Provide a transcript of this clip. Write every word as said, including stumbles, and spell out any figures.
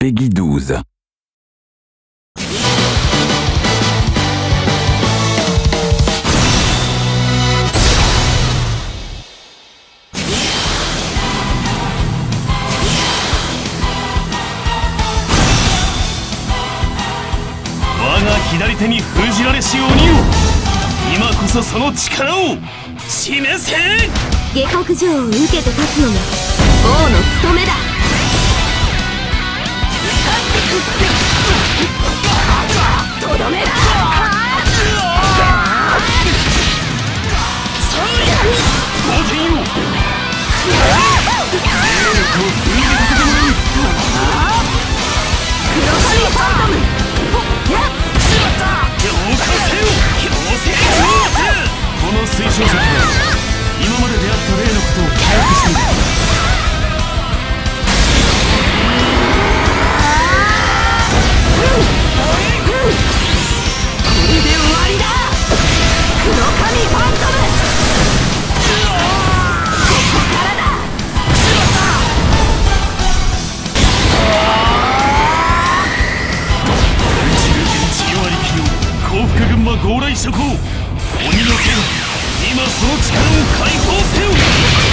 Peggy douze. 我が左手に封じられし鬼を、今こそその力を示せ。 下克上を受けて立つのが王の務めだ。とどめだ。 御殿よ、霊力を封じさせてもらう。 黒髪ファントム、 強化せよ、強制上手。この水晶石は今まで出会った霊のことを記憶している。 これで終わりだ。黒髪ファントム、ここからだ。 幸福群馬強来諸行、鬼の剣、今その力を解放せよ。